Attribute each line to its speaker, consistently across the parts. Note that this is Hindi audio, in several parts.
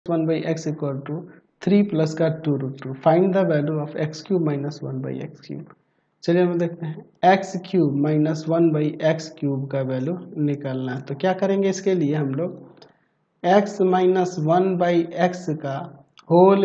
Speaker 1: One by x equal to 3 plus का 2√2। Find the value of x cube minus 1 by x cube. चलिए हम देखते हैं x cube minus 1 by x cube का वैल्यू निकालना है। तो क्या करेंगे इसके लिए हम लोग एक्स माइनस 1 बाई एक्स का होल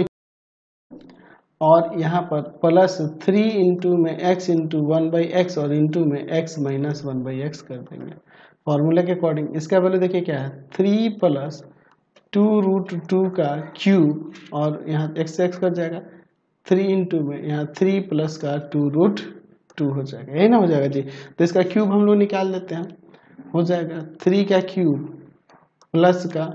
Speaker 1: और यहाँ पर प्लस 3 इंटू में एक्स इंटू 1 बाई एक्स और इंटू में एक्स माइनस 1 बाई एक्स कर देंगे फॉर्मूले के अकॉर्डिंग। इसका वैल्यू देखिए क्या है 3 प्लस 2√2 का क्यूब और यहाँ एक्स एक्स कर जाएगा 3 इंटू में यहाँ 3 प्लस का 2√2 हो जाएगा, यही ना हो जाएगा जी। तो इसका क्यूब हम लोग निकाल लेते हैं, हो जाएगा 3 का क्यूब प्लस का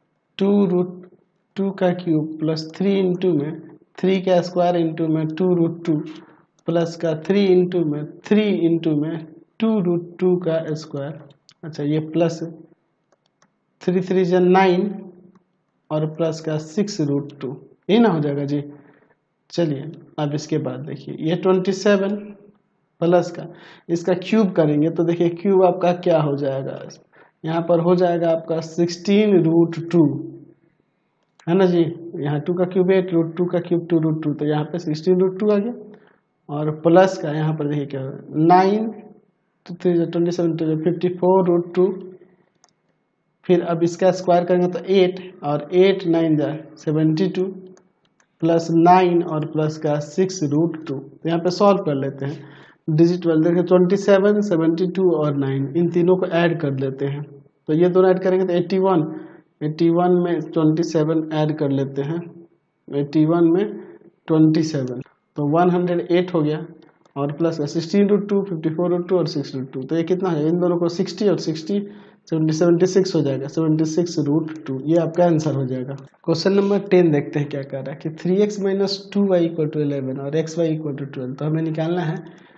Speaker 1: 2√2 का क्यूब प्लस 3 इंटू में 3 का स्क्वायर इंटू में 2√2 प्लस का 3 इंटू में 3 इंटू में 2√2 का स्क्वायर। अच्छा ये प्लस 3 3 जा 9 और प्लस का 6√2, ये ना हो जाएगा जी। चलिए अब इसके बाद देखिए ये 27 प्लस का इसका क्यूब करेंगे तो देखिए क्यूब आपका क्या हो जाएगा, यहाँ पर हो जाएगा आपका 16√2 है ना जी। यहाँ 2 का क्यूब 8√2 का क्यूब 2√2, तो यहाँ पे 16√2 आ गया और प्लस का यहाँ पर देखिए क्या होगा 9 तो 3 27 54√2। फिर अब इसका स्क्वायर करेंगे तो 8 और 8 9 जा 72 प्लस 9 और प्लस का 6√2। तो यहाँ पे सॉल्व कर लेते हैं डिजिट वाले देखिए 27 72 और 9 इन तीनों को ऐड कर लेते हैं। तो ये दोनों ऐड करेंगे तो 81 में 27 ऐड कर लेते हैं 81 में 27 तो 108 हो गया और प्लस का 16√2 54√2 और 6√2। तो ये कितना है इन दोनों को 60 और 60 76 हो जाएगा 76√2। ये आपका आंसर हो जाएगा। क्वेश्चन नंबर 10 देखते हैं क्या कर रहा है कि 3x minus 2y equal to 11 और xy इक्वल टू 12। तो हमें निकालना है